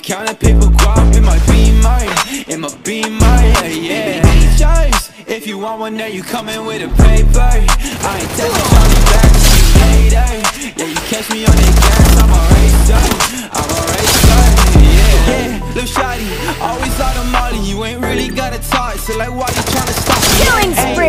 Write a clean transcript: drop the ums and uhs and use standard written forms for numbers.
counting paper guap in my beamer, yeah. Choice, if you want one, then you coming with a paper. I ain't testing Charlie back, see you later. Yeah, you catch me on the gas, I'm a racer, yeah. Lil' shawty, always out of Molly, you ain't really gotta talk, so like why you tryna stop me? Killing spree!